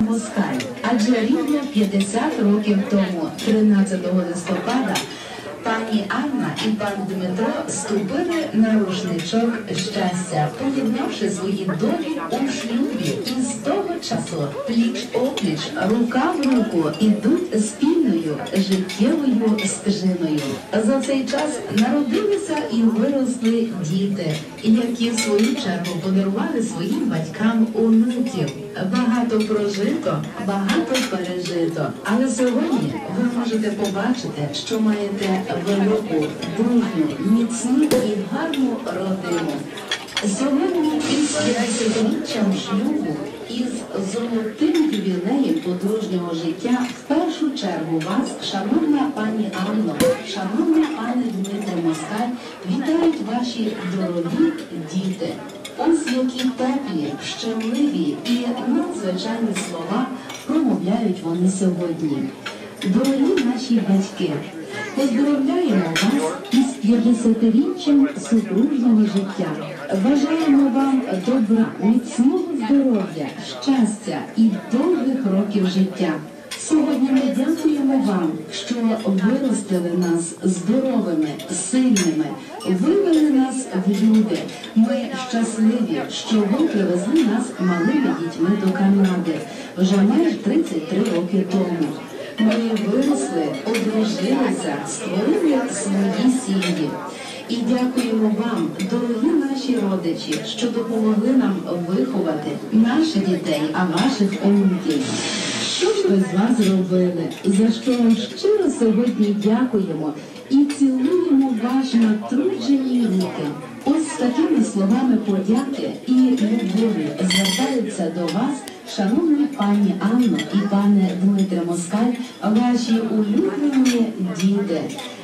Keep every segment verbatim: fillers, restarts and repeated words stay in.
Москаль. Адже рівно п'ятдесят років тому, тринадцятого листопада, пані Анна і пан Дмитро ступили на рушничок щастя, поєднавши свої долі у шлюбі. І з того часу пліч-опліч, рука в руку ідуть спільною життєвою стежиною. За цей час народилися і виросли діти, які в свою чергу подарували своїм батькам онуків. Багато прожито, багато пережито. Але сьогодні ви можете побачити, що маєте велику, дружну, міцну і гарну родину. Сьогодні із п'ятдесятиріччям шлюбу, із золотим ювілеєм подружнього життя в першу чергу вас, шановна пані Анно, шановний пане Дмитре Москаль, вітають ваші дорогі діти. Ось які теплі, щемливі і надзвичайні слова промовляють вони сьогодні. Дорогі наші батьки, поздоровляємо вас із п'ятдесятиріччям супружнього життя. Бажаємо вам добра, міцного здоров'я, щастя і довгих років життя. Сьогодні ми дякуємо вам, що виростили нас здоровими, сильними, вивели нас в люди. Ми щасливі, що ви привезли нас малими дітьми до Канади вже майже тридцять три роки тому. Ми виросли, одружилися, створили свої сім'ї. І дякуємо вам, дорогі наші родичі, що допомогли нам виховати наших дітей, а ваших онуків. Що ж ви з вас зробили? За що вам щиро сьогодні дякуємо і цілуємо ваші натруджені руки. Ось з такими словами подяки і любові звертаються до вас, шановні пані Анно і пане Дмитре Москаль, ваші улюблені діти.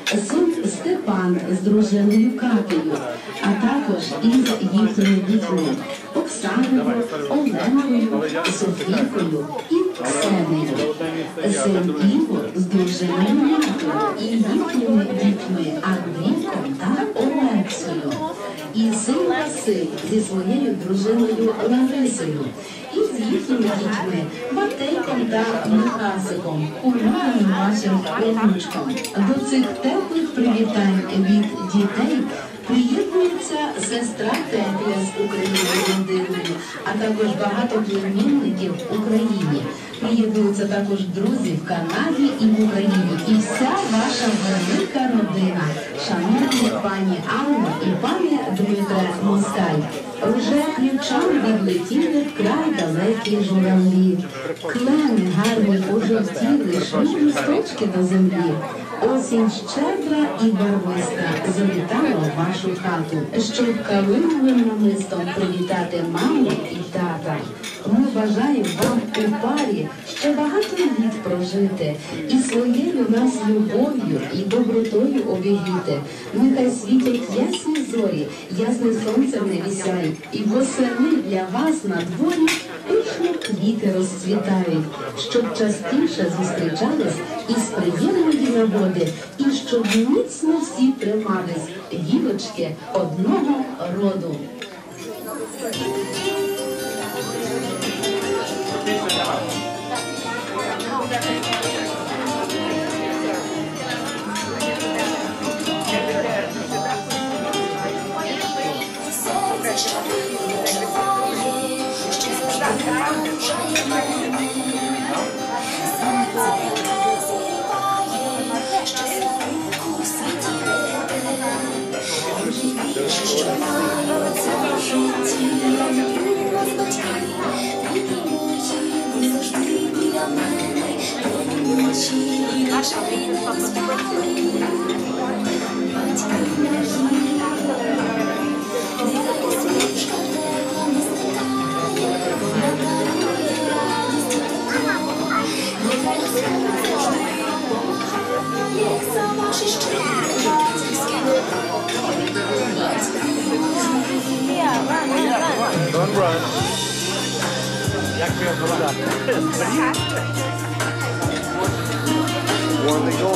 Син Степан з дружиною Катею, а також із їхніми дітьми Оксаною, Оленою, Софійкою і Ксенею. Син Ігор з дружиною Натою і їхніми дітьми Андрійком та Олексою. І син Василь зі своєю дружиною Ларисою. І з їхніми дітьми Матейком та Михасиком, улюбленим вашим онучком. До цих теплих привітань від дітей приєднується сестра Тетя з Україною родиною, а також багато племінників в Україні. Приєднуються також друзі в Канаді і в Україні. І вся ваша велика родина, шановні пані Анно і пане Дмитре Москаль. Вже ключам відлетіли вкрай далекі журавлі. Клени гарні пожовтіли, шлють листочки до землі. Осінь щедра і барвиста завітала в вашу хату, щоб калиновим намистом привітати маму і тата. Ми бажаємо вам у парі ще багато літ прожити і своєю нас любов'ю і добротою обігріти. Нехай світять ясні зорі, ясне сонце в небі сяє, і восени для вас на дворі пишні квіти розцвітають, щоб частіше зустрічались із приємної нагоди, і щоб міцно всі тримались, гілочки одного роду. Don't run. Jak miał woda. One to go.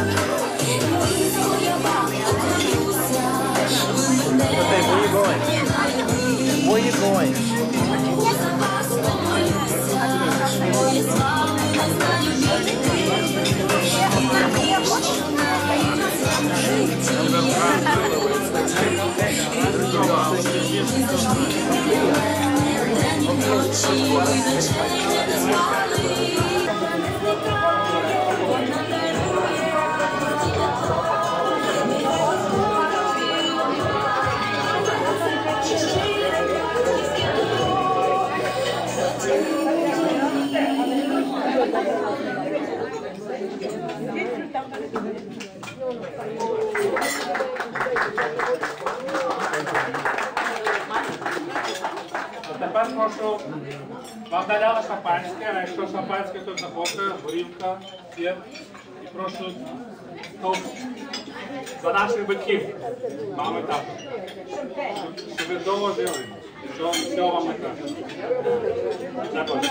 Okay, where are you going? Тепер прошу, вам наляли шампанське, а якщо шампанське, то заходьте, горілка, є. І прошу тост за наших батьків, мами, тато. Щоб ви довго жили, і що всього вам найкраще. Не Боже.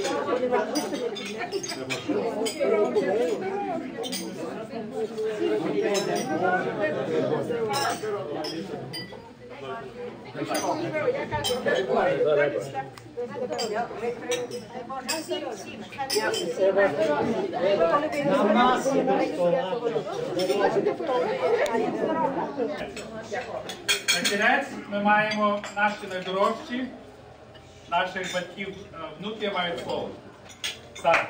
На кінець ми маємо наші найдорожчі, наших батьків, внуки мають слово. Сара.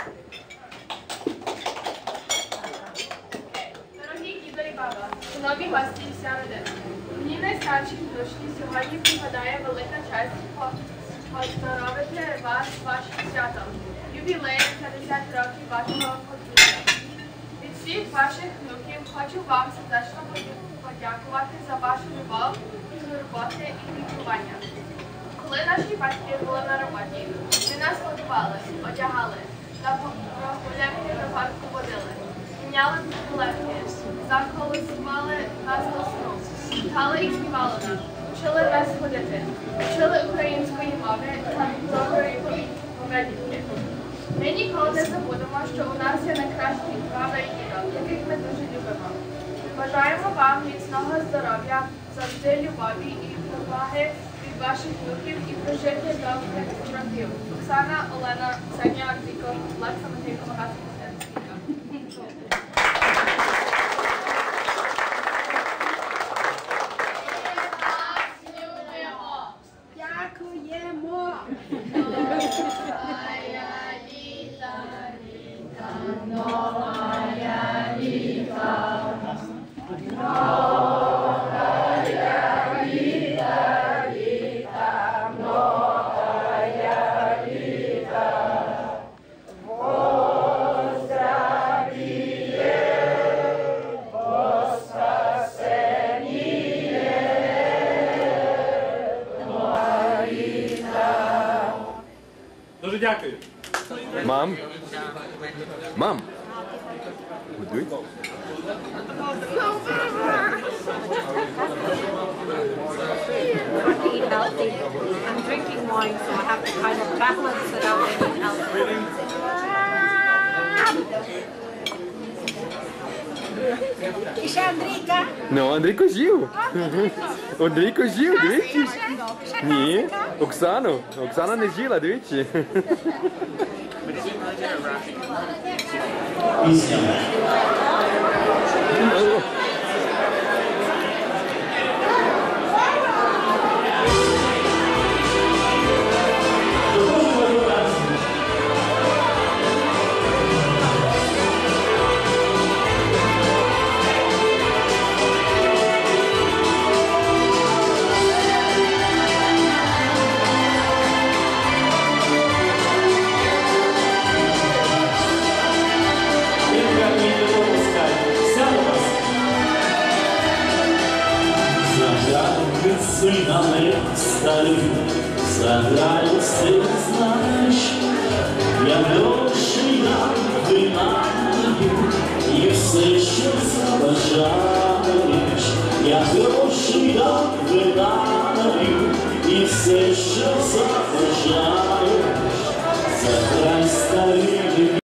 Дорогі дідо і баба, шановні гості і вся родина. Мені найстаршій дочці сьогодні припадає велика честь поздоровити вас з вашим святом. Ювілеєм п'ятдесят років вашого подвір'я. Від всіх ваших внуків хочу вам сердечно подякувати за вашу любов, турботи і піклування. Коли наші батьки були на роботі, вони нас годували, одягали, на прогулянки до парку водили, міняли білетки, заколисували нас до сну, читали і співали нам, вчили нас ходити, вчили української мови та доброї поведінки. Ми ніколи не забудемо, що у нас є найкращі баби і дідо, яких ми дуже любимо. Бажаємо вам міцного здоров'я, завжди любові і поваги від ваших внуків і прожиття довгих років. Оксана, Олена, Ксенія, Андрійко, Лекса, Матвійко, Магата, Костянтинівна. Дякуємо! Дуже дякую. Мам? Мам? Годуй? Eat healthy. I'm drinking wine, so I have to kind of balance it out and eat healthy. І ще Андрійка. Ну, Андрійко жив. Андрійко жив, дивіться. Ні, Оксану. Оксана не жила, дивіться. Пісня. Цыганы стали, заграю, ты знаешь, я дольше я вынаю, и все еще заважаешь. Я дольше я вынаю, и все еще заважаешь. Заграй, старик.